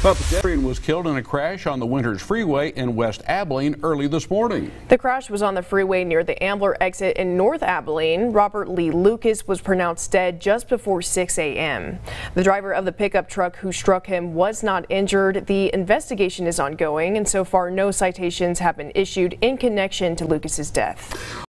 A pedestrian was killed in a crash on the Winters Freeway in West Abilene early this morning. The crash was on the freeway near the Ambler exit in North Abilene. Robert Lee Lucas was pronounced dead just before 6 a.m. The driver of the pickup truck who struck him was not injured. The investigation is ongoing, and so far no citations have been issued in connection to Lucas's death.